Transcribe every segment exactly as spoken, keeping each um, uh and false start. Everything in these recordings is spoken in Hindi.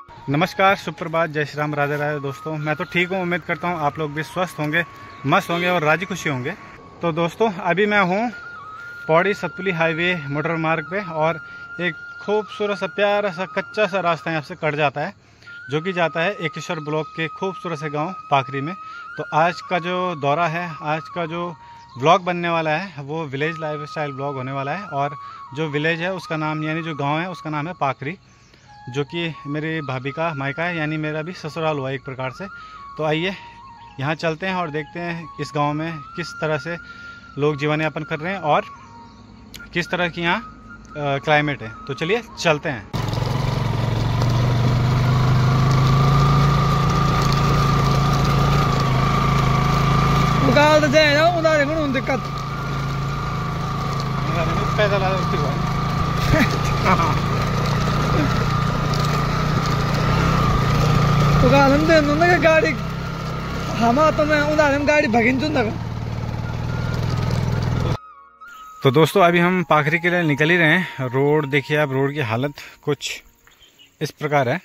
नमस्कार, सुप्रभात, जय श्री राम, राधे राधे दोस्तों। मैं तो ठीक हूँ, उम्मीद करता हूँ आप लोग भी स्वस्थ होंगे, मस्त होंगे और राजी खुशी होंगे। तो दोस्तों अभी मैं हूँ पौड़ी सतपुली हाईवे मोटर मार्ग पे और एक खूबसूरत सा प्यारा सा कच्चा सा रास्ता यहाँ से कट जाता है जो कि जाता है एकेश्वर ब्लॉक के खूबसूरत से गांव पाखरी में। तो आज का जो दौरा है, आज का जो ब्लॉग बनने वाला है वो विलेज लाइफस्टाइल ब्लॉग होने वाला है। और जो विलेज है उसका नाम यानी जो गांव है उसका नाम है पाखरी, जो कि मेरी भाभी का मायका है, यानी मेरा भी ससुराल हुआ एक प्रकार से। तो आइए यहाँ चलते हैं और देखते हैं इस गांव में किस तरह से लोग जीवन यापन कर रहे हैं और किस तरह की यहाँ क्लाइमेट है। तो चलिए चलते हैं। गाल जाए ना उधारे को उन दिक्कत पैदल आ तो गाल हम दे ना गाड़ी हम तो मैं उधारे हम गाड़ी भगिन चुन तक। तो दोस्तों अभी हम पाखरी के लिए निकल ही रहे हैं। रोड देखिए आप, रोड की हालत कुछ इस प्रकार है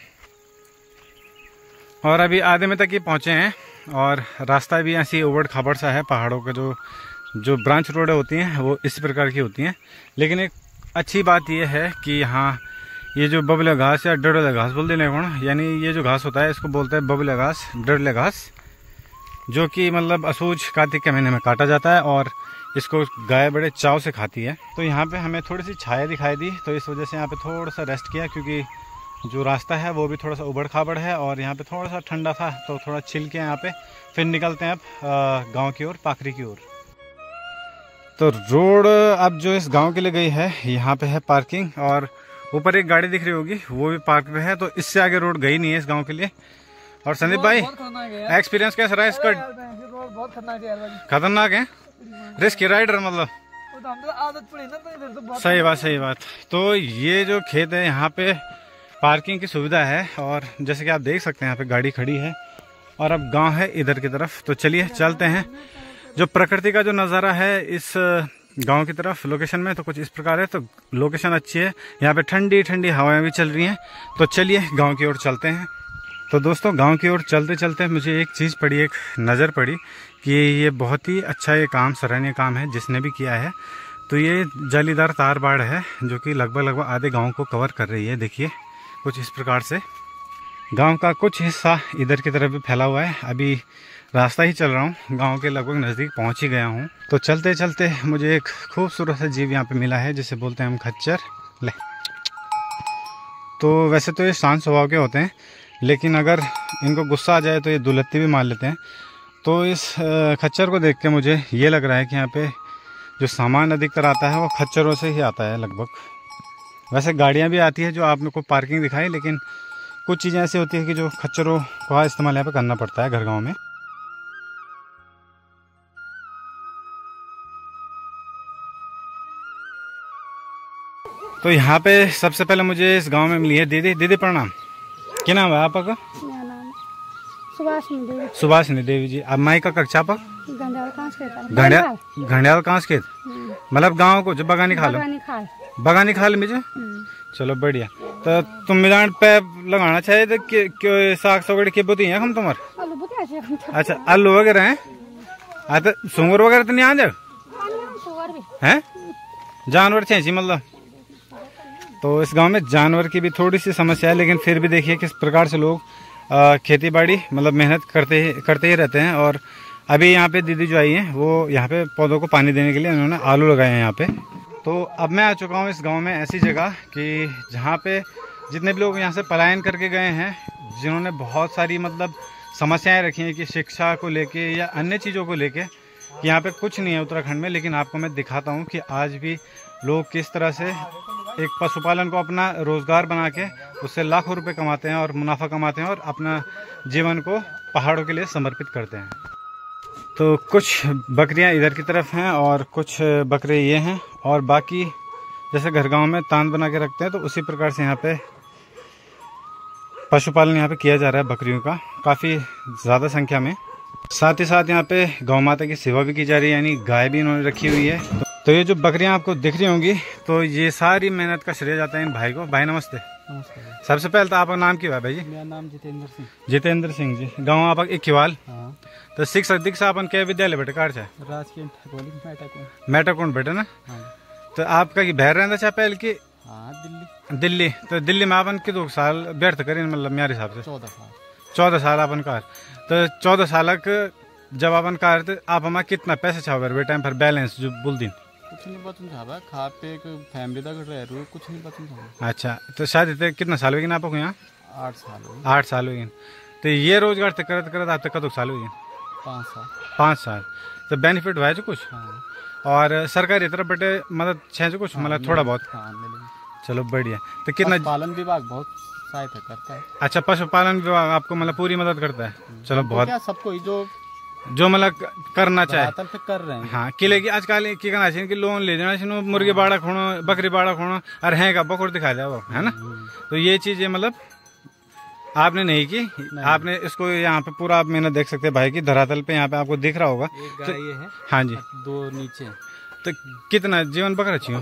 और अभी आधे में तक ही पहुंचे हैं। और रास्ता भी ऐसी उबड़ खाबड़ सा है, पहाड़ों के जो जो ब्रांच रोडें होती हैं वो इस प्रकार की होती हैं। लेकिन एक अच्छी बात यह है कि यहाँ ये जो बबले घास या डडले घास बोल देने कौन, यानी ये जो घास होता है इसको बोलते हैं बबले घास, डडले घास, जो कि मतलब असूज कार्तिक के महीने में काटा जाता है और इसको गाय बड़े चाव से खाती है। तो यहाँ पे हमें थोड़ी सी छाया दिखाई दी तो इस वजह से यहाँ पे थोड़ा सा रेस्ट किया, क्योंकि जो रास्ता है वो भी थोड़ा सा उबड़ खाबड़ है और यहाँ पे थोड़ा सा ठंडा था तो थोड़ा चिल के यहाँ पे फिर निकलते हैं अब गांव की ओर, पाखरी की ओर। तो रोड अब जो इस गांव के लिए गई है, यहाँ पे है पार्किंग और ऊपर एक गाड़ी दिख रही होगी वो भी पार्क पे है। तो इससे आगे रोड गई नहीं है इस गाँव के लिए। और संदीप भाई एक्सपीरियंस कैसा रहा इसका? खतरनाक है, रिस्की राइडर मतलब। सही बात सही बात। तो ये जो खेत है यहाँ पे पार्किंग की सुविधा है और जैसे कि आप देख सकते हैं यहाँ पे गाड़ी खड़ी है और अब गांव है इधर की तरफ। तो चलिए चलते हैं। जो प्रकृति का जो नज़ारा है इस गांव की तरफ लोकेशन में तो कुछ इस प्रकार है। तो लोकेशन अच्छी है, यहाँ पे ठंडी ठंडी हवाएं भी चल रही हैं। तो चलिए गाँव की ओर चलते हैं। तो दोस्तों गांव की ओर चलते चलते मुझे एक चीज़ पड़ी, एक नज़र पड़ी कि ये बहुत ही अच्छा ये काम, सराहनीय काम है जिसने भी किया है। तो ये जालीदार तार बाड़ है जो कि लगभग लगभग आधे गांव को कवर कर रही है। देखिए कुछ इस प्रकार से गांव का कुछ हिस्सा इधर की तरफ भी फैला हुआ है। अभी रास्ता ही चल रहा हूँ, गांव के लगभग नज़दीक पहुँच ही गया हूँ। तो चलते चलते मुझे एक खूबसूरत सा जीव यहाँ पे मिला है जिसे बोलते हैं हम खच्चर। ले, तो वैसे तो ये शांत स्वभाव के होते हैं, लेकिन अगर इनको गुस्सा आ जाए तो ये दुलत्ती भी मार लेते हैं। तो इस खच्चर को देख के मुझे ये लग रहा है कि यहाँ पे जो सामान अधिकतर आता है वो खच्चरों से ही आता है लगभग। वैसे गाड़ियाँ भी आती है जो आपने को पार्किंग दिखाई, लेकिन कुछ चीज़ें ऐसी होती है कि जो खच्चरों का इस्तेमाल यहाँ पे करना पड़ता है घर गाँव में। तो यहाँ पे सबसे पहले मुझे इस गाँव में मिली है दीदी। दीदी प्रणाम, क्या नाम है आपका? सुभाषिनी देवी। सुभाषिनी देवी जी। अब माई का कक्षा पर घंडियाल घंडियाल कांस खेत, मतलब गांव को जो बगानी खा लो, बगानी खाल में जो। चलो बढ़िया। तो तुम मिलान पे लगाना चाहिए तो क्यों साग सगड़ के बोती हैं हम तुम्हारे? अच्छा आलू वगैरह हैं? हाँ तो सुंगर वगैरह तो नहीं आ जाए हैं? जानवर चाहिए मतलब। तो इस गांव में जानवर की भी थोड़ी सी समस्या है, लेकिन फिर भी देखिए किस प्रकार से लोग आ, खेती बाड़ी मतलब मेहनत करते ही करते ही रहते हैं। और अभी यहाँ पे दीदी जो आई हैं वो यहाँ पे पौधों को पानी देने के लिए उन्होंने आलू लगाए हैं यहाँ पे। तो अब मैं आ चुका हूँ इस गांव में, ऐसी जगह कि जहाँ पे जितने भी लोग यहाँ से पलायन करके गए हैं, जिन्होंने बहुत सारी मतलब समस्याएं रखी हैं कि शिक्षा को लेके या अन्य चीज़ों को लेके, कि यहाँ पे कुछ नहीं है उत्तराखंड में। लेकिन आपको मैं दिखाता हूँ कि आज भी लोग किस तरह से एक पशुपालन को अपना रोजगार बना के उससे लाखों रुपए कमाते हैं और मुनाफा कमाते हैं और अपना जीवन को पहाड़ों के लिए समर्पित करते हैं। तो कुछ बकरियां इधर की तरफ हैं और कुछ बकरे ये हैं, और बाकी जैसे घर गांव में तांत बना के रखते हैं तो उसी प्रकार से यहाँ पे पशुपालन यहाँ पे किया जा रहा है बकरियों का, काफ़ी ज़्यादा संख्या में। साथ ही साथ यहाँ पे गौ माता की सेवा भी की जा रही है, यानी गाय भी इन्होंने रखी हुई है। तो ये जो बकरियां आपको दिख रही होंगी, तो ये सारी मेहनत का श्रेय जाता है इन भाई को। भाई नमस्ते। नमस्कार। सबसे पहले तो आपका नाम क्या है भाई? मेरा नाम जितेंद्र सिंह। जितेंद्र सिंह जी, गाँव आप इक्कीवाल। हाँ। तो शिक्षा दीक्षा अपन के विद्यालय बेटे कार छे? राजकीय मेटाकुंड बेटे ना। हाँ। तो आपका की बहर रहता छा पहले की? हाँ, दिल्ली। दिल्ली। तो दिल्ली में अपन कितने साल व्यर्थ करें, मतलब मेरे हिसाब से? चौदह साल। चौदह साल अपन कार। तो चौदह साल जब अपन कार तो आप हमारा कितना पैसे छावर वे टाइम पर बैलेंस जो बोल दिन? कुछ नहीं बचन छावा, खा पे एक फैमिली तक रह रही कुछ नहीं बचन छावा। अच्छा, तो शादी ते कितना साल हुई आपको यहाँ? आठ साल हुई। आठ साल हुई। तो ये रोजगार ते करत करत आप तक कदों साल हुई? पाँच साल। पाँच साल। तो बेनिफिट हुआ है जो कुछ? हाँ। और सरकारी तरफ बेटे मदद छे जो कुछ? मतलब थोड़ा बहुत? हाँ, मिलेगी। चलो बढ़िया। तो कितना पालन विभाग बहुत सहायता करता है। अच्छा, पशुपालन विभाग आपको मतलब पूरी मदद करता है? चलो बहुत। क्या सबको ही जो जो मतलब करना चाहे पे कर रहे हैं। हाँ, किले की आजकल की करना चाहिए कि लोन ले जाना चाहिए, मुर्गे बाड़ा खोनो, बकरी बाड़ा खोनो, और है का बकरी दिखा जाओ, है ना। तो ये चीजें मतलब आपने नहीं की, नहीं। आपने इसको यहाँ पे पूरा आप मैंने देख सकते हैं भाई की धरातल पे, यहाँ पे आपको दिख रहा होगा। एक गाय ये है। हाँ जी। दो नीचे। तो कितना जीवन बकरा चाहिए?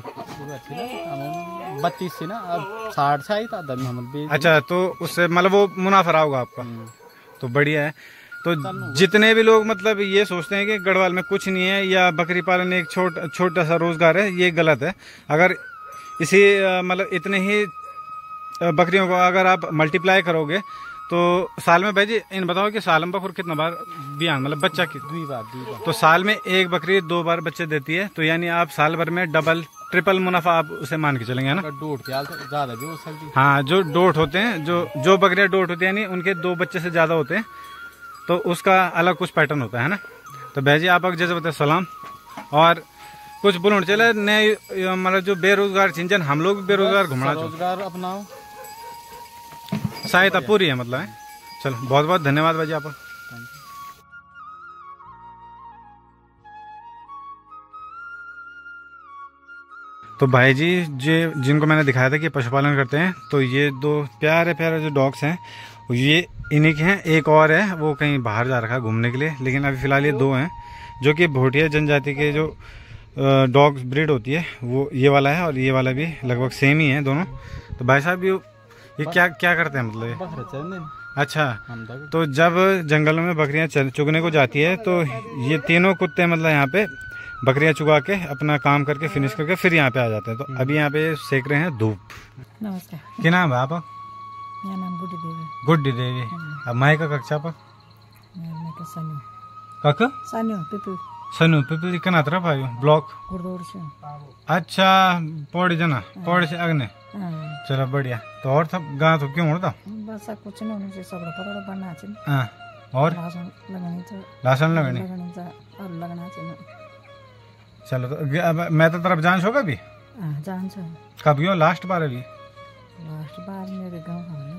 बत्तीस से ना अब साठ से आई था। अच्छा, तो उससे मतलब वो मुनाफा रहा होगा आपका। तो बढ़िया है। तो जितने भी लोग मतलब ये सोचते हैं कि गढ़वाल में कुछ नहीं है या बकरी पालन एक छोट छोटा सा रोजगार है, ये गलत है। अगर इसी मतलब इतने ही बकरियों को अगर आप मल्टीप्लाई करोगे तो साल में भाई जी इन बताओ कि साल में बकरी कितना बार बियान मतलब बच्चा की? दो बार, दो बार। तो साल में एक बकरी दो बार बच्चे देती है, तो यानी आप साल भर में डबल ट्रिपल मुनाफा आप उसे मान के चलेंगे ना। डोट ज्यादा भी हो सकती है। हाँ, जो डोट होते हैं, जो जो बकरियां डोट होती है यानी उनके दो बच्चे से ज्यादा होते हैं, तो उसका अलग कुछ पैटर्न होता है ना। तो भाई आप जैसे बताए सलाम। और कुछ बोलो चले नए मतलब जो बेरोजगार चिंजन हम लोग बेरोजगार घूमना रोजगार अपनाओ, सहायता पूरी है मतलब है। चलो बहुत बहुत धन्यवाद भाई आप। तो भाई जी जे जिनको मैंने दिखाया था कि पशुपालन करते हैं, तो ये दो प्यारे प्यारे जो डॉग्स हैं ये इन्हीं के हैं। एक और है वो कहीं बाहर जा रखा है घूमने के लिए, लेकिन अभी फिलहाल ये दो हैं जो कि भोटिया जनजाति के जो डॉग्स ब्रीड होती है वो ये वाला है और ये वाला भी लगभग सेम ही है दोनों। तो भाई साहब ये ये क्या क्या करते हैं मतलब ये? अच्छा, तो जब जंगलों में बकरियां चुगने को जाती है तो ये तीनों कुत्ते मतलब यहाँ पे बकरियां चुगा के अपना काम करके फिनिश करके फिर यहाँ पे आ जाते हैं। तो अभी यहाँ पे सेक रहे हैं धूप। नमस्कार। क्या नाम है आपका? मेरा नाम गुड्डी देवी। गुड्डी देवी। अब माई का कक्षा पर सनु काका सनु पिपी सनु पिपी कना तरफ आयो ब्लॉक गुड़दौड़ से। अच्छा, पौड़ी जना पौड़ी से अगने। चलो बढ़िया। तो और सब गाँव तो क्यों होता? बस कुछ नहीं होने से सब पकड़ बनना चाहिए। हाँ, और लासन लगानी चाहिए। लासन लगानी और लगना चाहिए। चलो तो अब मैं तो तरफ जान छोगा भी जान छो कब गयो लास्ट बार? अभी लास्ट बार मेरे गांव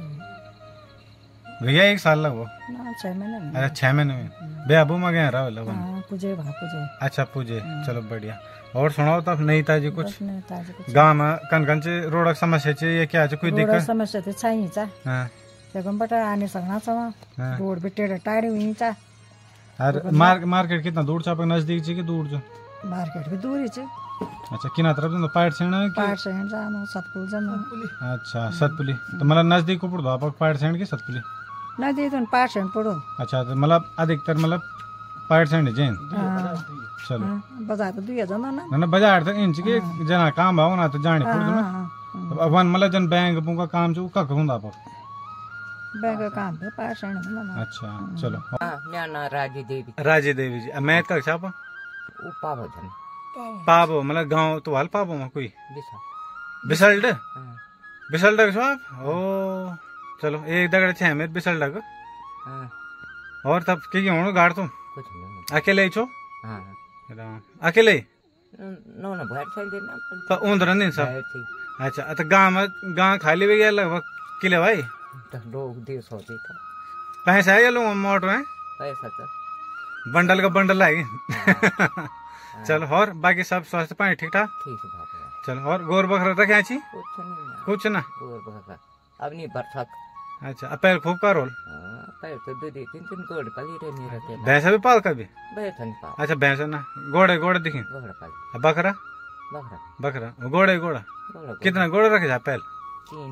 भैया एक साल लगो ना छह महीने में। अच्छा, छह महीने में बे अबू में गया रहा लगो। हां, पूजे भा पूजे। अच्छा, पूजे। चलो बढ़िया। और सुनाओ तब नई ताजी कुछ? नहीं ताजी कुछ। गांव में कन कन से रोड की समस्या चाहिए ये क्या है? कोई दिक्कत समस्या तो चाहिए चा। हां, जगम बटा आने सकना छवा। रोड पे टेढ़ा टाड़ी हुई चा। और मार्केट कितना दूर छ? आपके नजदीक छ कि दूर छ? मार्केट भी दूर ही छ। अच्छा, किना तरफ जानो? पाट सेण है कि पाट सेण जानो सतपुल जानो। अच्छा, सतपुली। तो मतलब नजदीक को पड़ो आप पाट सेण की सतपुली? नजदीक तो पाट सेण पड़ो। अच्छा, तो मतलब अधिकतर मतलब पाट सेण जैन। चलो बाजार तो दुई जानो ना ना बाजार तो इंच के जना काम भाव ना तो जाने पड़ ना। अब वन मतलब जन बैंक का काम जो का हुंदा पर बैंक का काम है पाट सेण ना। अच्छा, चलो। मेरा नाम राजी देवी। राजी देवी जी। मैं का छापा पावो जन पावो मतलब गांव तो हाल पावो में कोई बिसल बिसल्ड बिसल्ड का छाप। ओ चलो, एक दगड़ छे में बिसल्ड का। हां, और तब के के होनो गाड़ तुम कुछ नहीं अकेले छो? हां, अकेले नो ना भाई चल देना तो उंदर नहीं सब। अच्छा, तो गांव में गांव खाली भी गया लगभग किले भाई तो लोग देश होते था। पैसा है लो मोटर है पैसा तो बंडल का बंडल है। चलो, और बाकी सब स्वास्थ्य पानी ठीक ठाक? ठीक है बाबा। चलो, और गोर बकरा रखे छी? कुछ नहीं, कुछ ना गोर बकरा अब नहीं बरसात। अच्छा, अपैल खूब का रोल। हां, पैर तो दो तीन तीन गोड़ पाली रहने रहते। भैंसा भी पाल कभी? भैंसा नहीं पाल। अच्छा, भैंसा ना घोड़े घोड़े दिखे? घोड़ा पाल। बकरा बकरा बकरा घोड़े घोड़ा घोड़ा कितना घोड़े रखे जा? अपैल तीन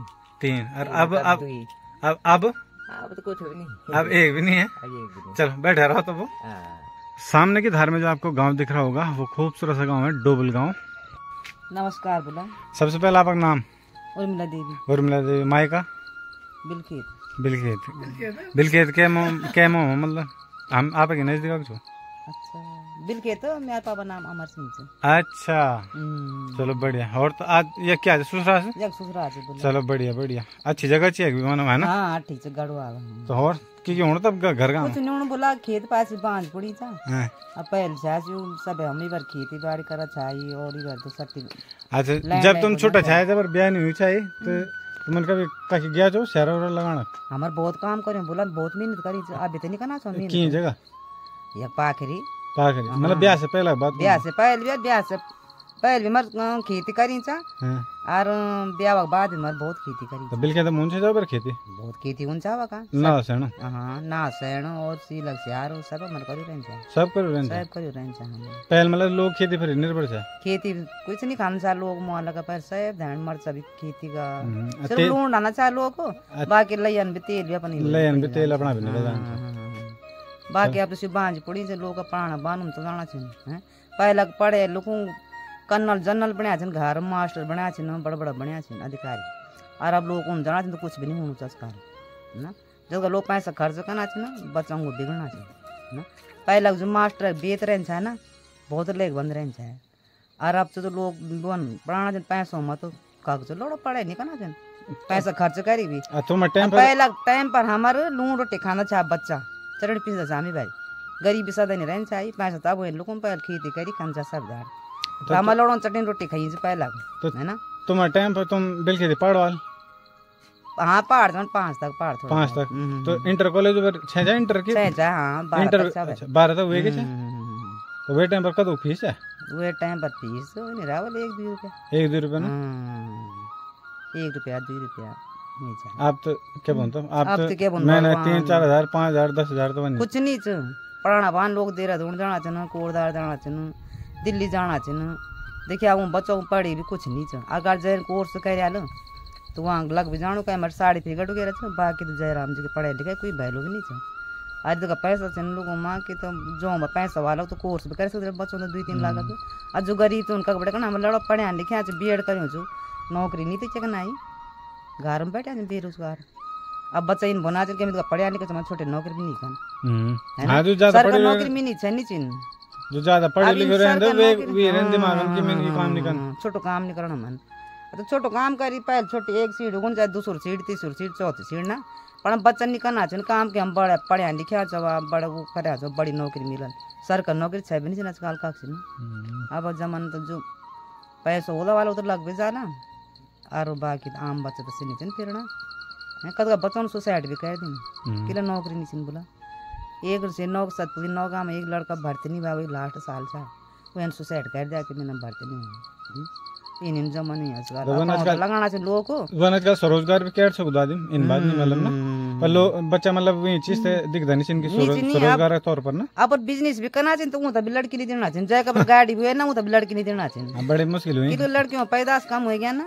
तीन। और अब अब दुई। अब अब अब तो कुछ भी नहीं, अब एक भी नहीं है। अब एक भी नहीं। चलो बैठे रहो। तो वो हाँ। सामने की धार में जो आपको गांव दिख रहा होगा वो खूबसूरत सा गांव है डोबल गांव। नमस्कार बोला। सबसे पहले आपका नाम? उर्मिला देवी। उर्मिला देवी। मायका? बिलखेत। बिलखेत। बिलखेत के मो के मो मतलब हम आप के नजदीक छो। अच्छा बिलखेत मेरे पापा नाम अमर सिंह छे। अच्छा चलो बढ़िया। और तो आज ये क्या है ससुरा से? जग ससुरा से बोला। चलो बढ़िया बढ़िया। अच्छी जगह चाहिए मानो है ना? हां ठीक से गड़वा। तो और की की होण तब घर का कुछ नहीं उन बोला खेत पास बांझ पड़ी था। हां अब पहले से सब हम ही बार खेती बाड़ी करा चाहिए और इधर तो सट्टी। अच्छा जब तुम छोटा छाया जब ब्याह नहीं हुई चाहिए तो तुमन कभी कहीं गया जो शहर और लगाना? हमार बहुत काम करे बोला बहुत मेहनत करी अभी तो नहीं करना चाहिए। की जगह? ये पाखरी। पाखरी मतलब ब्याह से पहले बात? ब्याह से पहले ब्याह से पहले मर खेती करी था और ब्याह के बाद मर बहुत खेती करी। तो बिल के तो मुंह से जाओ पर खेती बहुत खेती उन चावा का ना सेण। हां ना सेण और सीलक सियार और सब मर करी रहन छ। सब करी रहन छ। सब करी रहन छ। पहले मतलब लोग खेती पर निर्भर छ। खेती कुछ नहीं खान सा लोग मोहल्ला का पर सब धान मरचा भी खेती का सिर्फ लूण डालना चाह लोग को बाकी लयन भी तेल भी अपनी लयन भी तेल अपना भी नहीं जान। बाकी आप तो बांझ पड़ी से लोग पढ़ाना बानू तो जाना छ हैं। पहले पढ़े लोगों कन्नल जनरल बनया छन घर मास्टर बनया छन बड़ा बड़ा बनया छन अधिकारी और अब लोग उन जाना छन तो कुछ भी नहीं होना चाहिए ना। जब लोग पैसा खर्च करना छन बच्चों को बिगड़ना छन ना। पहले जो मास्टर बेच रहन छ ना बहुत लेग बंद रहन छ और अब तो लोग बन पढ़ाना छन पैसों में तो कागज लोड़ा पढ़े नहीं करना छन पैसा खर्च करी भी। तुम टाइम पर पहला टाइम पर हमारे लूण रोटी खाना चाह बच्चा चरण पीसा जामी भाई गरीबी सदा नहीं रहन चाहिए पैसा तब वो लोगों पर खेती करी खाना सब दार तो हम लोगों चटनी रोटी खाई से पहला तो है ना। तुम्हारे टाइम पर तुम बिल के पढ़वाल? हाँ पहाड़ तक पाँच तक पहाड़ थोड़ा पाँच तक तो इंटर कॉलेज पर छह जा इंटर की छह जा हाँ बारह इंटर तक सब बारह तक हुए के छे। तो वे टाइम पर कदो फीस है? वे टाइम पर फीस तो नहीं रावल एक दो रुपया एक दो रुपया ना एक रुपया दो रुपया नहीं चाहिए। आप तो क्या बोलते हो आप अब तो तो क्या बोल मैंने तीन चार हजार पाँच हजार दस हजार तो कुछ नहीं च पढ़ाना बान लोग देहरादून जाना चन कोड़दार जाना चन दिल्ली जाना चन देखिए वो बच्चों को पढ़ी भी कुछ नहीं च अगर जैन कोर्स कर लो तो वहाँ लग भी जानो कहीं मेरे साड़ी फिगट वगैरह छ बाकी तो जयराम जी के पढ़े लिखे कोई वैल्यू भी नहीं छ। आज तक पैसा चन लोगों माँ के तो जो पैसा वाला तो कोर्स भी कर सकते बच्चों तो दो तीन लाख के और जो गरीब तो उनका बड़े हम लड़ो पढ़े लिखे आज बी एड करूँ जो नौकरी नहीं थी चकन आई घर में बैठे बेरोजगार। अब बच्चा इन बना चल के पढ़े लिखे तो छोटे नौकरी भी नहीं खान हां जो ज्यादा पढ़े नौकरी भी नहीं छनी चिन जो ज्यादा पढ़े लिखे रहंदे वे वे रहंदे मालूम कि मैं काम नहीं करना छोटो काम नहीं करना मन तो छोटो काम करी पहले छोटी एक सीट गुण जाए दूसरी सीट तीसरी सीट चौथी सीट ना पर बच्चा नहीं करना चाहिए काम के हम बड़े पढ़े लिखे जब बड़े वो करे जो बड़ी नौकरी मिलन सरकारी नौकरी छह भी नहीं आजकल का अब जमाना तो जो पैसा होला वाला तो लग भी जाना और बाकी आम बच्चा तो सिनी फिरना कद बच्चों ने सुसाइड भी कर दी कि नौकरी नहीं बोला एक से नौ सतपुरी नौका में एक लड़का भर्ती नहीं भाई लास्ट साल था वो सुसाइड कर दिया कि मैंने भर्ती नहीं हुई इन जमाने आजकल लगाना चाहिए लोगों को वन आजकल स्वरोजगार भी क्या सुविधा दी इन बात नहीं मतलब ना पर लो बच्चा मतलब वही चीज से दिखता नहीं इनकी स्वरोजगार के तौर पर ना। अब बिजनेस भी करना चाहिए तो वो तभी लड़की नहीं देना चाहिए जाए कभी गाड़ी भी है ना वो तभी लड़की नहीं देना चाहिए बड़ी मुश्किल हुई तो लड़कियों पैदाश कम हो गया ना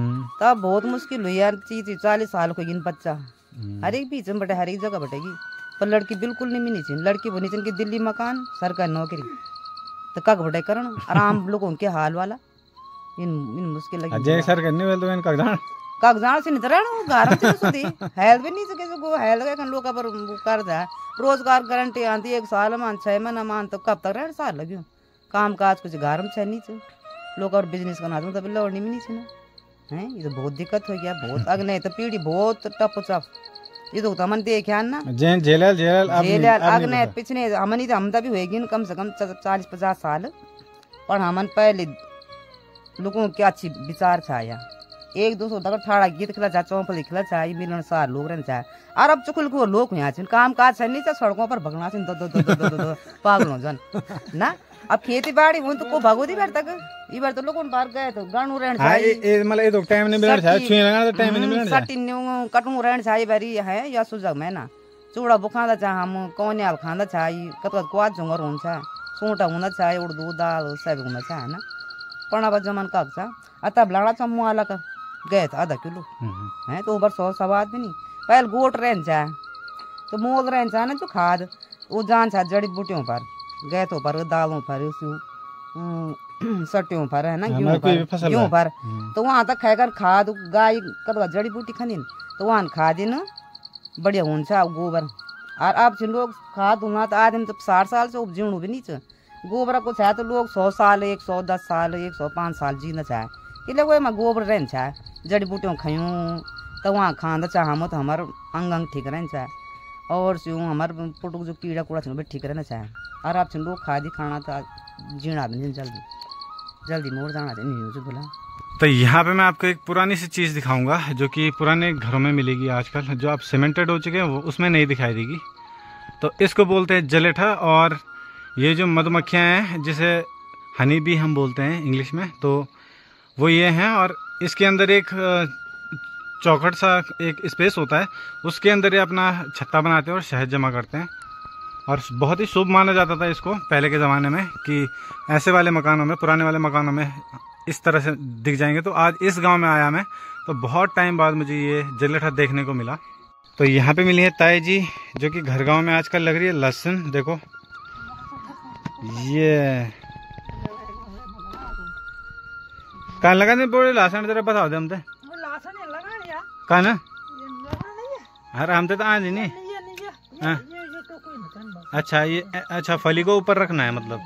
तब बहुत मुश्किल हुई यार चीज चालीस साल को गिन बच्चा हर एक बीच में बटे हर एक जगह बटेगी पर लड़की बिल्कुल नहीं मिलनी चाहिए लड़की होनी चाहिए दिल्ली मकान सरकारी नौकरी तो कग बटे करना आराम लोगों के हाल वाला इन इन मुश्किल लगी जय सर करने वाले तो इन कागजान कागजान से नितरण घर से सुधी हेल्थ भी नहीं सके सको हेल्थ का कन लोग पर कर दे रोजगार गारंटी आंती एक साल मान छह महीना मान तो कब तक रह साल लगियो काम काज कुछ घर में छह नहीं छ लोग और बिजनेस करना तो तब लौड़नी भी नहीं छ ना हैं ये तो बहुत दिक्कत हो गया बहुत अगने तो पीढ़ी बहुत टप चप ये तो तमन देखा ना जेल जेलल जेलल जेलल अगने पिछने हमनी हम तभी होएगी कम से कम चालीस पचास साल पर हमन पहले लोगों की अच्छी विचार छाया एक दो सौ तक ठाड़ा गीत खिला चाहे चौपल खिला चाहे मिलन सार लोग रहने चाहे और अब चुकुल को लोग यहाँ छिन काम काज नहीं चाहे सड़कों पर भगना छिन दो दो दो दो दो दो पागल हो जन ना अब खेती बाड़ी हुई तो को भगोदी बार तक ई बार तो लोगों बाहर गए तो गाणू रहने चाहिए ए मतलब ए तो टाइम नहीं मिलना चाहिए छुई लगाना तो टाइम नहीं मिलना चाहिए सटी न्यू कटू रहने चाहिए बारी है या सुजग में ना चूड़ा बुखांदा चाहे हम कोन्याल खांदा चाहिए कत क्वाद झुंगर हुन्छ सूटा होना चाहिए उर्दू दाल सब होना चाहिए ना पण अब जमन का छ आता ब्लाड़ा चम्मू आला का गए थे आधा किलो है तो ऊपर सौ सवा आदमी नहीं पहले गोट रहन चाहे तो मोल रहन चाहे ना जो खाद वो जान चाहे जड़ी बूटियों पर गए तो पर दालों पर सटियों पर है ना गेहूं पर गेहूं पर तो वहाँ तक खाकर खाद गाय कदवा जड़ी बूटी खानी तो वहाँ खाद न बढ़िया हुन्छ गोबर और अब से लोग खाद होना तो आदमी तो साठ साल से उपजीवणु भी नहीं चाहे गोबर को चाहे तो लोग सौ साल एक सौ दस साल एक सौ पाँच साल जीना चाहे इसलिए वो में गोबर रहना चाहे जड़ी बूटियों खायूँ तो वहाँ खाना चाहे हम तो हमारे अंग अंग ठीक रहना चाहे और स्यूँ हमारे पुटुक जो कीड़ा कूड़ा भी ठीक रहना चाहे और आप लोग खादी खाना तो जीना भी नहीं जल्दी जल्दी मोड़ जाना नहीं हो बोला। तो यहाँ पे मैं आपको एक पुरानी सी चीज़ दिखाऊंगा जो कि पुराने घरों में मिलेगी आजकल, जो आप सीमेंटेड हो चुके हैं वो उसमें नहीं दिखाई देगी। तो इसको बोलते हैं जलेठा, और ये जो मधुमक्खियाँ हैं जिसे हनी बी हम बोलते हैं इंग्लिश में, तो वो ये हैं। और इसके अंदर एक चौखट सा एक स्पेस होता है, उसके अंदर ये अपना छत्ता बनाते हैं और शहद जमा करते हैं। और बहुत ही शुभ माना जाता था इसको पहले के ज़माने में कि ऐसे वाले मकानों में, पुराने वाले मकानों में इस तरह से दिख जाएंगे। तो आज इस गांव में आया मैं तो बहुत टाइम बाद मुझे ये जलेठा देखने को मिला। तो यहाँ पे मिली है ताई जी जो कि घर गांव में आजकल लग रही है। लहसुन देखो, ये कहाँ लगाने बोले लहसुन, जरा बताओ दे हमसे कहाँ ना। अरे हम तो आज नहीं। हाँ अच्छा, ये अच्छा फली को ऊपर रखना है मतलब।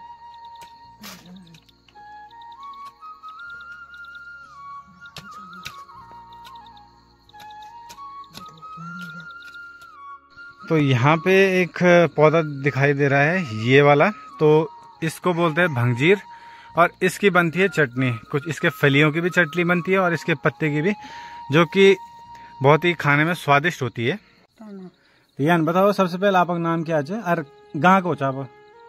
तो यहाँ पे एक पौधा दिखाई दे रहा है ये वाला, तो इसको बोलते हैं भंगजीर, और इसकी बनती है चटनी। कुछ इसके फलियों की भी चटनी बनती है और इसके पत्ते की भी, जो कि बहुत ही खाने में स्वादिष्ट होती है। यान बताओ सबसे पहले आपका नाम क्या है और गाँव को चाप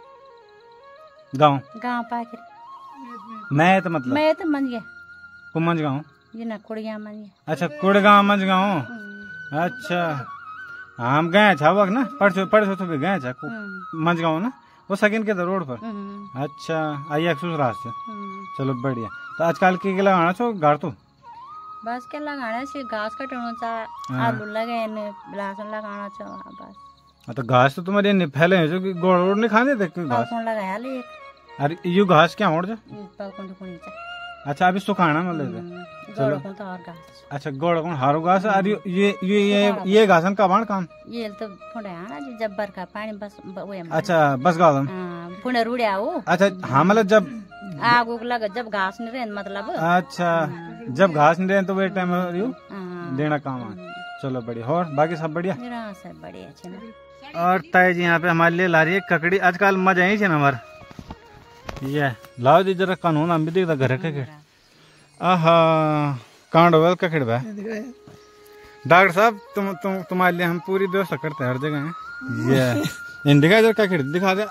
गाँव गाँव पाकर मैं तो मतलब मैं तो मंजिया को मंज गाँव ये ना कुड़िया मंजिया। अच्छा कुड़गांव मंज गाँव। अच्छा हम गए छा वक्त ना परसों परसों तो भी गए छा मंज गाँव ना, वो सेकंड के रोड पर। अच्छा आई अक्सुस रास्ते, चलो बढ़िया। तो आजकल के लगाना छो गाड़ तो बस के लगाना से घास कटना चा आलू लगे ने लहसुन लगाना चा बस। तो घास तो तुम्हारे नहीं फैले हैं जो कि गोड़ गोड़ नहीं खाने देते घास कौन लगाया ले। अरे ये घास क्या होड़ जा पकौन कोनी चा। अच्छा अभी सुखाना मतलब चलो कौन तो और घास। अच्छा गोड़ कौन हारो घास। अरे ये ये ये ये घासन का बाण काम ये तो फुंडे आना जी जब बरखा पानी बस वो। अच्छा बस गादम हां फुंडे रुड़िया हो। अच्छा हां मतलब जब आग उग लगे जब घास नहीं रहे मतलब। अच्छा जब घास नहीं रहे तो वे टाइम देना काम है। चलो बढ़िया, और बाकी सब बढ़िया सब बढ़िया। और ताई जी यहाँ पे हमारे लिए ला रही है ककड़ी। आजकल मजा ही है हमारा ये लाओ जी जरा कानून हम भी देखता घर ककड़। आहा कांड हो ककड़ बा डॉक्टर साहब तुम तुम तुम्हारे लिए हम पूरी व्यवस्था करते हैं हर जगह है। ये इन दिखा जरा ककड़ी दिखा दे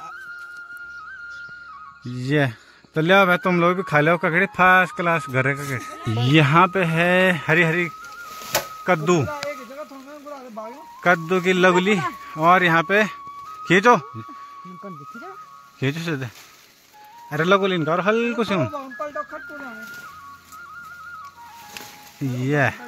ये। तो लिया भाई तुम लोग भी खा लो ककड़ी, फर्स्ट क्लास घर ककड़ी। यहाँ पे है हरी हरी कद्दू कद्दू की लगुली, और यहाँ पे खींचो खींचो से दे। अरे लगुली इनका और हल्को से ये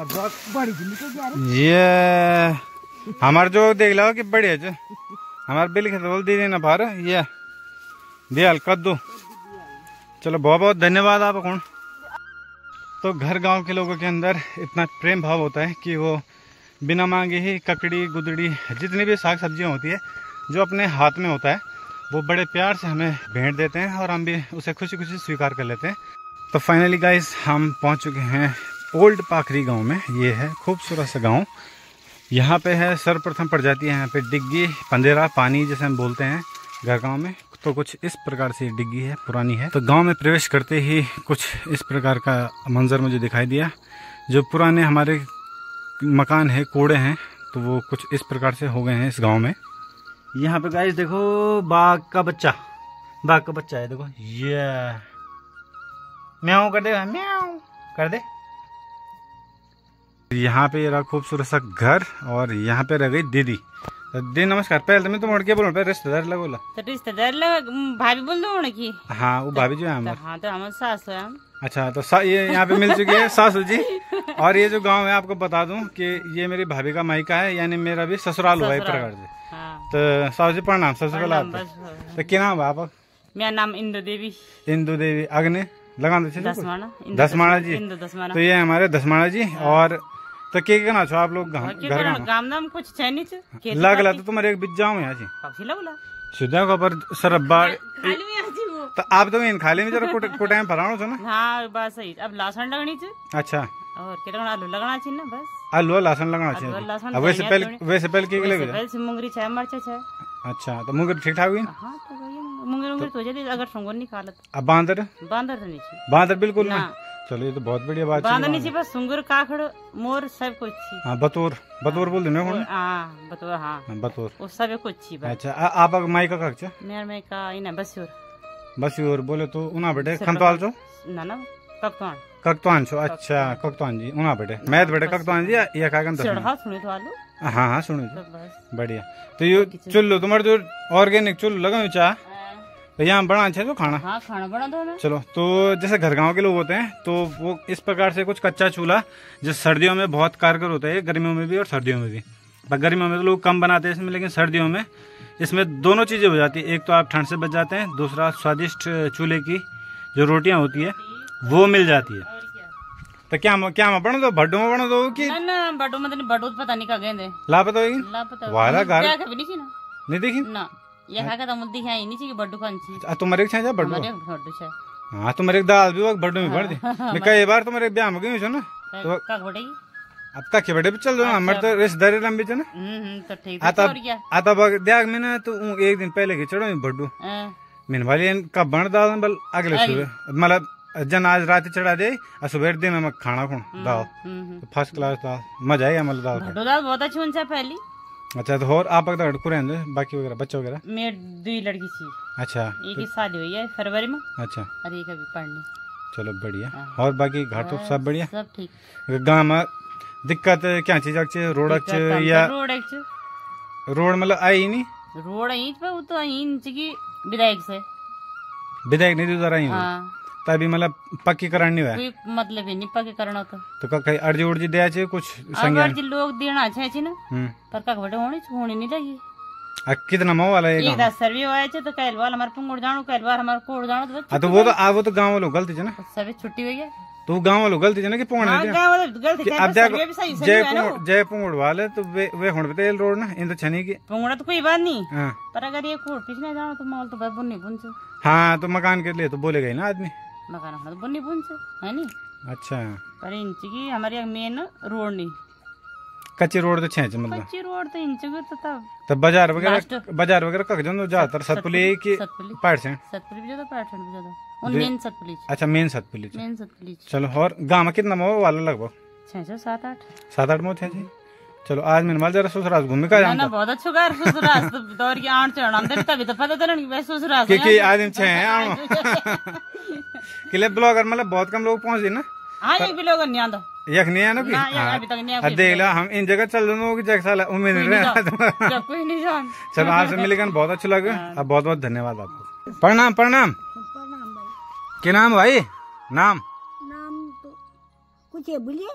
ये हमारे जो देख लो कि बढ़िया जो हमारे बिल खेत बोल दी ना भार ये दिया कद्दू। चलो बहुत बहुत धन्यवाद आप कौन। तो घर गांव के लोगों के अंदर इतना प्रेम भाव होता है कि वो बिना मांगे ही ककड़ी गुदड़ी जितनी भी साग सब्जियां होती है जो अपने हाथ में होता है वो बड़े प्यार से हमें भेंट देते हैं और हम भी उसे खुशी खुशी स्वीकार कर लेते हैं। तो फाइनली गाइस हम पहुंच चुके हैं ओल्ड पाखरी गांव में। ये है खूबसूरत सा गांव। यहाँ पे है सर्वप्रथम प्रजाति है यहाँ पे डिग्गी पंदेरा पानी जैसे हम बोलते हैं घर गाँव में। तो कुछ इस प्रकार से डिग्गी है, पुरानी है। तो गांव में प्रवेश करते ही कुछ इस प्रकार का मंजर मुझे दिखाई दिया। जो पुराने हमारे मकान है कूड़े हैं तो वो कुछ इस प्रकार से हो गए हैं इस गांव में। यहाँ पे गाइस देखो बाघ का बच्चा, बाघ का बच्चा है देखो ये म्याऊ कर दे म्याऊ कर दे। यहाँ पे रहा खूबसूरत सा घर और यहाँ पे रह गई दीदी। दी नमस्कार। पहले तो मैं तुम के बोलो रिश्तेदार लगोला तो रिश्तेदार लग भाभी बोल दो की। हाँ वो भाभी जो है हाँ तो हमारे सास है अच्छा, तो सा, ये यहाँ पे मिल चुकी है सासू जी। और ये जो गांव है आपको बता दूं कि ये मेरी भाभी का मायका है, यानी मेरा भी ससुराल हुआ एक प्रकार से। हाँ। तो सासू जी प्रणाम। ससुराल आपका तो क्या नाम है आपका? मेरा नाम इंदु देवी। इंदु देवी अग्नि लगा दे दसमाना दसमाना जी। इंदु दसमाना। तो ये हमारे दसमाना जी। और तो क्या कहना छो आप लोग घर गाम नाम कुछ है नहीं लगला तो तुम्हारे एक बिज जाऊँ यहाँ लगला सीधा को पर सरब्बा तो आप तो इन खाली में जरा कुटाइम फलाणो छो ना। हाँ बस सही। अब लहसुन लगनी छ। अच्छा, और के लगना आलू लगना छ ना बस। आलू लहसुन लगना चाहिए। अब वैसे पहले वैसे पहले की लगेगा? पहले मुंगरी छ मरचा छ। अच्छा, तो मुंगरी ठीक ठाक हुई? हां तो मुंगरी मुंगरी तो जल्दी अगर संगोन नहीं खा लेत। अब बांदर बांदर तो नहीं छ। बांदर बिल्कुल ना। चलो ये तो बहुत बढ़िया बात है। बांदर नहीं छ, बस सुंगर काखड़ मोर सब कुछ छी। हां बतौर बतौर बोल दे ना कौन? हां बतौर। हां बतौर वो सब कुछ छी बस। अच्छा, आप मायका का छ? मेर में का इना बसुर बसुर बोले तो उना बेटे खंतवाल छो ना ना कक्तवान कक्तवान छो। अच्छा कक्तवान जी उना बेटे मैथ बेटे कक्तवान जी ये का गन चढ़ा सुने तो आलू। हां हां सुनो बढ़िया। तो ये चुल्लू तुम्हारे जो ऑर्गेनिक चुल्लू लगा चा तो यहाँ बना अच्छा तो खाना। हाँ, खाना बना दो ना। चलो, तो जैसे घर गांव के लोग होते हैं तो वो इस प्रकार से कुछ कच्चा चूल्हा जो सर्दियों में बहुत कारगर होता है, गर्मियों में भी और सर्दियों में भी। गर्मियों में तो लोग कम बनाते हैं इसमें, लेकिन सर्दियों में इसमें दोनों चीज़ें हो जाती है। एक तो आप ठंड से बच जाते हैं, दूसरा स्वादिष्ट चूल्हे की जो रोटियां होती है वो मिल जाती है। तो क्या क्या बना दो भड्डो में बना दो कि ना भड्डो में नहीं भड्डो पता नहीं का गेंदे लापता होगी लापता वाला घर नहीं देखी ना ये खा के तो मुद्दी है नहीं चाहिए बड्डू खान चाहिए। तुम्हारे एक छा बड्डू बड्डू छे। हां तुम्हारे एक दाल भी वो बड्डू में भर दी। मैं कई बार तुम्हारे ब्याह में गई हूं ना तो का बड़ेगी अब का के बड़े भी चल रहा हमारे तो रिश्तेदारी लंबी है ना। हम्म तो ठीक आता आता बग देख में ना तो एक दिन पहले के चढ़ो बड्डू मैंने वाली का बन दाल बल अगले सुबह मतलब जन आज रात चढ़ा दे और सुबह दिन में खाना खून दाल फर्स्ट क्लास दाल मजा आएगा मतलब दाल भड्डू दाल बहुत अच्छी उनसे पहली। अच्छा, तो और आप अगर कुरें बाकी वगैरह बच्चे वगैरह? मेरी दुई लड़की थी। अच्छा, एक की शादी हुई है फरवरी में। अच्छा, और एक अभी पढ़ने। चलो बढ़िया। और बाकी घर तो सब बढ़िया? सब ठीक। गाँव में दिक्कत क्या चीज रोड या रोड रोड मतलब आई नहीं रोड आई पे वो तो आई की विधायक से विधायक नहीं उधर आई तभी मतलब पक्कीकरण नहीं हुआ कोई मतलब ही नहीं पक्कीकरण होता तो कहीं अर्जी उर्जी दिया चाहिए कुछ अर्जी लोग देना चाहिए ना पर का बड़े होनी होनी नहीं लगी। आ कितना मो वाला है एक दस सर्वे होया छे तो कैल वाला हमारे पुंगुड़ जानो कैल बार हमारे कोड़ जानो तो हां तो वो तो आ वो तो गांव वालों गलती है ना सब छुट्टी हो गया तो गांव वालों गलती है ना कि पुंगड़ हां गांव वालों गलती है अब सर्वे भी सही से है ना जय पुंगुड़ वाले तो वे वे हुन पे रोड ना इन तो छनी की पुंगुड़ तो कोई बात नहीं हां पर अगर ये कोड़ पीछे जानो तो माल तो बाबू नहीं बुनसे। हां तो मकान के लिए तो बोलेगा ही ना आदमी मकान तो बुननी बुनसे है नी। अच्छा, पर इंच की हमारी मेन रोड नहीं कच्ची रोड तो छे मतलब कच्ची रोड तो इंच की तो तब तो बाजार वगैरह बाजार वगैरह कक जन ज्यादातर सतपुली की पाड़ से सतपुली भी ज्यादा पाड़ से भी ज्यादा और मेन सतपुली। अच्छा, मेन सतपुली मेन सतपुली। चलो, और गांव में कितना मो वाला लगभग छह छह सात आठ सात आठ मो थे जी। चलो, आज मैंने माल जरा ससुराल घूमने का जाना ना बहुत अच्छा कर ससुराल तो दौर की आंट चढ़ हम तभी तो पता चलन कि ससुराल के के आदमी छे हैं आनो किले ब्लॉगर मतलब बहुत कम लोग पहुंच दी ना। हां एक भी लोग नहीं आंदा यख नहीं है ना कि अभी तक नहीं आ देख ला हम इन जगह चल दोनों की जगह साला उम्मीद नहीं रहा जब कोई नहीं जान। चलो, आपसे मिलकर बहुत अच्छा लगा। अब बहुत बहुत धन्यवाद आपको। प्रणाम प्रणाम प्रणाम भाई। क्या नाम भाई? नाम नाम तो कुछ है बोलिए।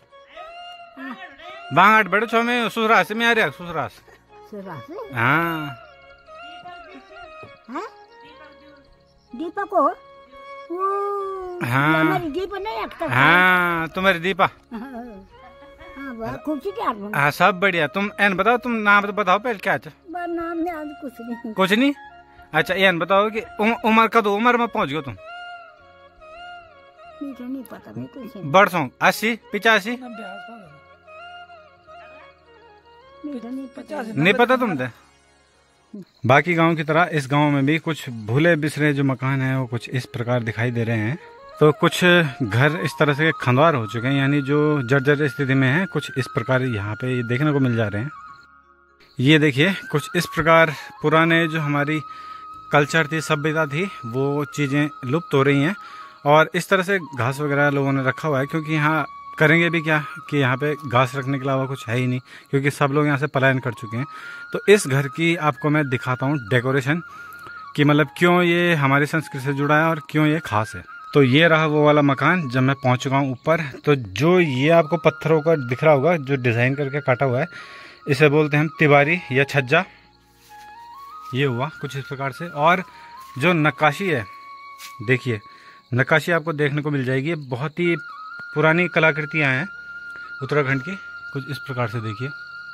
बांगट बड़े छो में सुसरास में आ रहा सुसरास सुसरास हाँ हाँ दीपक हो वो हाँ हमारी दीपा नहीं रखता हाँ तुम्हारी दीपा हाँ खूब सी क्या हाँ सब बढ़िया। तुम एन बताओ तुम नाम तो बताओ पहले क्या नाम में आज कुछ नहीं कुछ नहीं। अच्छा, एन बताओ कि उम्र कद उम्र में पहुंच गयो तुम? मुझे नहीं पता भाई कुछ बरसों अस्सी पिचासी नहीं पता तुमसे? बाकी गांव की तरह इस गांव में भी कुछ भूले बिसरे जो मकान हैं वो कुछ इस प्रकार दिखाई दे रहे हैं। तो कुछ घर इस तरह से खंडवार हो चुके हैं, यानी जो जर्जर स्थिति में हैं कुछ इस प्रकार यहाँ पे देखने को मिल जा रहे हैं। ये देखिए कुछ इस प्रकार पुराने जो हमारी कल्चर थी सभ्यता थी वो चीज़ें लुप्त हो रही हैं और इस तरह से घास वगैरह लोगों ने रखा हुआ है क्योंकि यहाँ करेंगे भी क्या कि यहाँ पे घास रखने के अलावा कुछ है ही नहीं क्योंकि सब लोग यहाँ से पलायन कर चुके हैं। तो इस घर की आपको मैं दिखाता हूँ डेकोरेशन कि मतलब क्यों ये हमारी संस्कृति से जुड़ा है और क्यों ये खास है। तो ये रहा वो वाला मकान जब मैं पहुंच चुका हूँ ऊपर। तो जो ये आपको पत्थरों का दिख रहा होगा जो डिज़ाइन करके काटा हुआ है, इसे बोलते हैं हम तिवारी या छज्जा। ये हुआ कुछ इस प्रकार से। और जो नक्काशी है, देखिए नक्काशी आपको देखने को मिल जाएगी। बहुत ही पुरानी कलाकृतियाँ हैं उत्तराखंड की, कुछ इस प्रकार से देखिए।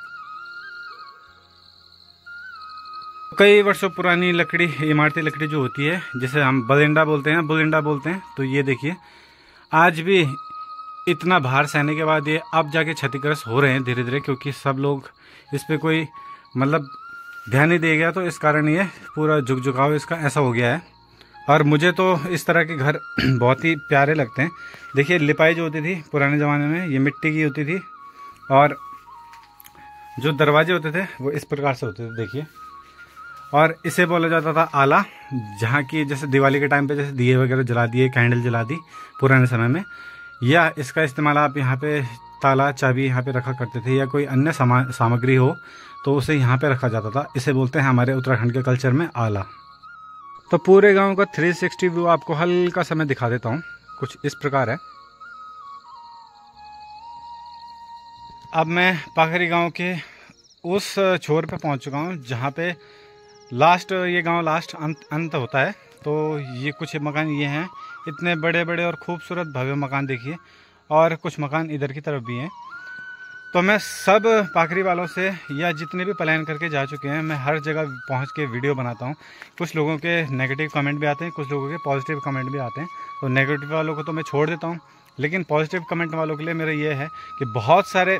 कई वर्षों पुरानी लकड़ी, इमारती लकड़ी जो होती है जिसे हम बलिंडा बोलते हैं, बुलिंडा बोलते हैं। तो ये देखिए आज भी इतना भार सहने के बाद ये अब जाके क्षतिग्रस्त हो रहे हैं धीरे धीरे, क्योंकि सब लोग इस पे कोई मतलब ध्यान नहीं दे गया। तो इस कारण ये पूरा झुक झुकाव इसका ऐसा हो गया है। और मुझे तो इस तरह के घर बहुत ही प्यारे लगते हैं। देखिए लिपाई जो होती थी पुराने ज़माने में, ये मिट्टी की होती थी। और जो दरवाजे होते थे वो इस प्रकार से होते थे, देखिए। और इसे बोला जाता था आला, जहाँ की जैसे दिवाली के टाइम पे जैसे दिए वगैरह जला दिए, कैंडल जला दी पुराने समय में, या इसका इस्तेमाल आप यहाँ पे ताला चाबी यहाँ पे रखा करते थे, या कोई अन्य सामग्री हो तो उसे यहाँ पे रखा जाता था। इसे बोलते हैं हमारे उत्तराखंड के कल्चर में आला। तो पूरे गांव का तीन सौ साठ व्यू आपको हल्का सा मैं दिखा देता हूँ, कुछ इस प्रकार है। अब मैं पाखरी गांव के उस छोर पे पहुँच चुका हूँ जहाँ पे लास्ट, ये गांव लास्ट अंत अंत होता है। तो ये कुछ मकान ये हैं, इतने बड़े बड़े और खूबसूरत भव्य मकान देखिए। और कुछ मकान इधर की तरफ भी हैं। तो मैं सब पाखरी वालों से, या जितने भी पलायन करके जा चुके हैं, मैं हर जगह पहुंच के वीडियो बनाता हूं। कुछ लोगों के नेगेटिव कमेंट भी आते हैं, कुछ लोगों के पॉजिटिव कमेंट भी आते हैं। तो नेगेटिव वालों को तो मैं छोड़ देता हूं, लेकिन पॉजिटिव कमेंट वालों के लिए मेरा ये है कि बहुत सारे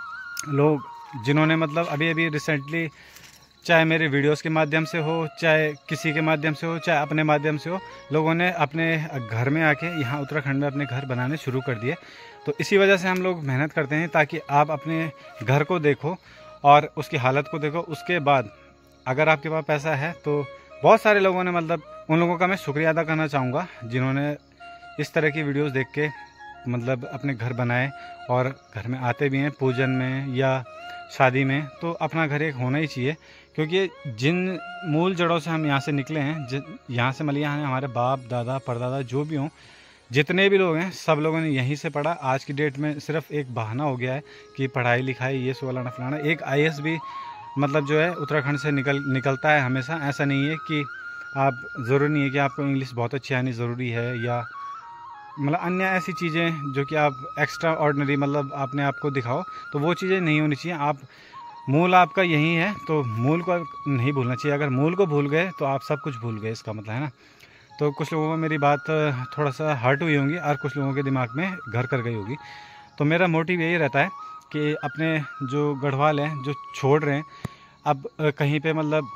लोग जिन्होंने मतलब अभी अभी रिसेंटली, चाहे मेरे वीडियोस के माध्यम से हो, चाहे किसी के माध्यम से हो, चाहे अपने माध्यम से हो, लोगों ने अपने घर में आके यहाँ उत्तराखंड में अपने घर बनाने शुरू कर दिए। तो इसी वजह से हम लोग मेहनत करते हैं ताकि आप अपने घर को देखो और उसकी हालत को देखो। उसके बाद अगर आपके पास पैसा है तो बहुत सारे लोगों ने, मतलब उन लोगों का मैं शुक्रिया अदा करना चाहूँगा जिन्होंने इस तरह की वीडियोज़ देख के मतलब अपने घर बनाए और घर में आते भी हैं पूजन में या शादी में। तो अपना घर एक होना ही चाहिए, क्योंकि जिन मूल जड़ों से हम यहाँ से निकले हैं, यहाँ से मलिया हैं हमारे बाप दादा परदादा जो भी हों, जितने भी लोग हैं सब लोगों ने यहीं से पढ़ा। आज की डेट में सिर्फ एक बहाना हो गया है कि पढ़ाई लिखाई ये सोलाना फलाना। एक आई ए एस भी मतलब जो है उत्तराखंड से निकल निकलता है हमेशा। ऐसा नहीं है कि आप, ज़रूरी नहीं है कि आपको इंग्लिश बहुत अच्छी आनी ज़रूरी है, या मतलब अन्य ऐसी चीज़ें जो कि आप एक्स्ट्रा ऑर्डिनरी मतलब अपने आप को दिखाओ, तो वो चीज़ें नहीं होनी चाहिए। आप मूल आपका यही है, तो मूल को नहीं भूलना चाहिए। अगर मूल को भूल गए तो आप सब कुछ भूल गए, इसका मतलब है ना। तो कुछ लोगों को मेरी बात थोड़ा सा हर्ट हुई होंगी और कुछ लोगों के दिमाग में घर कर गई होगी। तो मेरा मोटिव यही रहता है कि अपने जो गढ़वाल हैं जो छोड़ रहे हैं, अब कहीं पे मतलब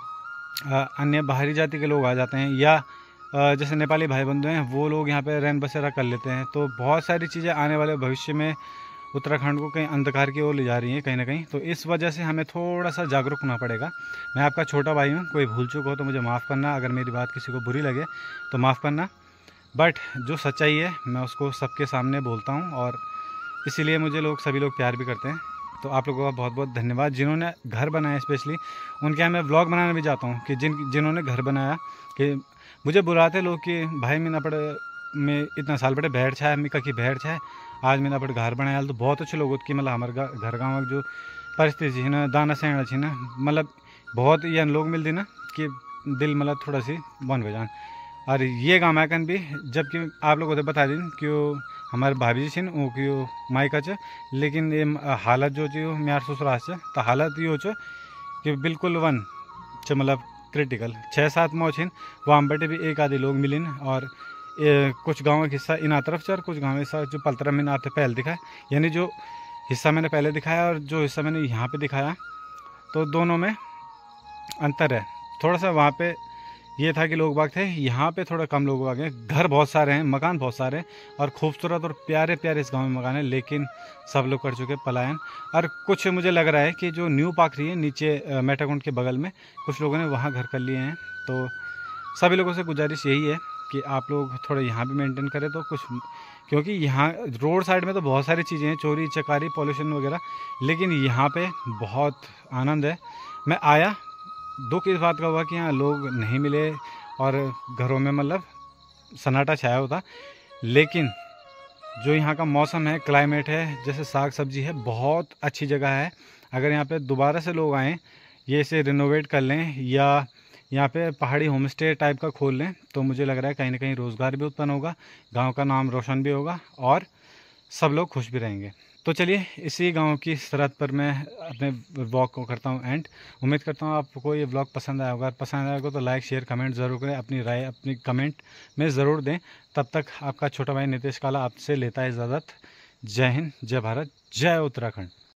अन्य बाहरी जाति के लोग आ जाते हैं, या जैसे नेपाली भाई बंधु हैं वो लोग यहाँ पे रहन बसेरा कर लेते हैं। तो बहुत सारी चीज़ें आने वाले भविष्य में उत्तराखंड को कहीं अंधकार की ओर ले जा रही हैं कहीं ना कहीं। तो इस वजह से हमें थोड़ा सा जागरूक होना पड़ेगा। मैं आपका छोटा भाई हूँ, कोई भूल चूक हो तो मुझे माफ़ करना, अगर मेरी बात किसी को बुरी लगे तो माफ़ करना। बट जो सच्चाई है मैं उसको सबके सामने बोलता हूँ, और इसीलिए मुझे लोग सभी लोग प्यार भी करते हैं। तो आप लोगों का बहुत बहुत धन्यवाद जिन्होंने घर बनाया। स्पेशली उनके यहाँ मैं व्लॉग बनाने भी जाता हूँ कि जिन जिन्होंने घर बनाया, कि मुझे बुलाते लोग कि भाई मैं ना पड़े मैं इतना साल पड़े बैठ छाए मी की बैठ छाए आज मैं ना पड़े घर बनाया। तो बहुत अच्छे लोग कि मतलब हमारे घर गाँव जो परिस्थिति ना दाना सहना छी ना, मतलब बहुत ये लोग मिलती ना कि दिल मतलब थोड़ा सी बन हो जान। और ये गाँव मैकन भी, जबकि आप लोगों को बता दिन कि हमारे भाभी जी वो कि मायका च, लेकिन ये हालत जो चीज म्यार ससुराल से, तो हालत यो च कि बिल्कुल वन च मतलब क्रिटिकल। छः सात मौ छिन वहाँ बटे भी एक आधे लोग मिलिन, और ए, कुछ गाँव का हिस्सा इन तरफ से और कुछ गाँव हिस्सा जो पलतरा मैंने आपसे पहले दिखाया, यानी जो हिस्सा मैंने पहले दिखाया और जो हिस्सा मैंने यहाँ पे दिखाया, तो दोनों में अंतर है थोड़ा सा। वहाँ पे ये था कि लोग बाग थे, यहाँ पे थोड़ा कम लोग बाग हैं। घर बहुत सारे हैं, मकान बहुत सारे हैं, और खूबसूरत और प्यारे प्यारे इस गांव में मकान है, लेकिन सब लोग कर चुके पलायन। और कुछ मुझे लग रहा है कि जो न्यू पाखरी है नीचे मेटाकुंड के बगल में, कुछ लोगों ने वहाँ घर कर लिए हैं। तो सभी लोगों से गुजारिश यही है कि आप लोग थोड़ा यहाँ भी मेंटेन करें तो कुछ, क्योंकि यहाँ रोड साइड में तो बहुत सारी चीज़ें हैं, चोरी चकारी पॉल्यूशन वगैरह, लेकिन यहाँ पे बहुत आनंद है। मैं आया, दुख इस बात का हुआ कि यहाँ लोग नहीं मिले और घरों में मतलब सन्नाटा छाया होता, लेकिन जो यहाँ का मौसम है, क्लाइमेट है, जैसे साग सब्जी है, बहुत अच्छी जगह है। अगर यहाँ पे दोबारा से लोग आएँ, ये इसे रिनोवेट कर लें या यहाँ पे पहाड़ी होम स्टे टाइप का खोल लें, तो मुझे लग रहा है कहीं ना कहीं रोज़गार भी उत्पन्न होगा, गांव का नाम रोशन भी होगा और सब लोग खुश भी रहेंगे। तो चलिए, इसी गांव की सरहद पर मैं अपने व्लॉग को करता हूं एंड। उम्मीद करता हूं आपको ये व्लॉग पसंद आया होगा। पसंद आएगा तो लाइक शेयर कमेंट ज़रूर करें, अपनी राय अपनी कमेंट में ज़रूर दें। तब तक आपका छोटा भाई नितेश काला आपसे लेता है इजाज़त। जय हिंद, जय भारत, जय उत्तराखंड।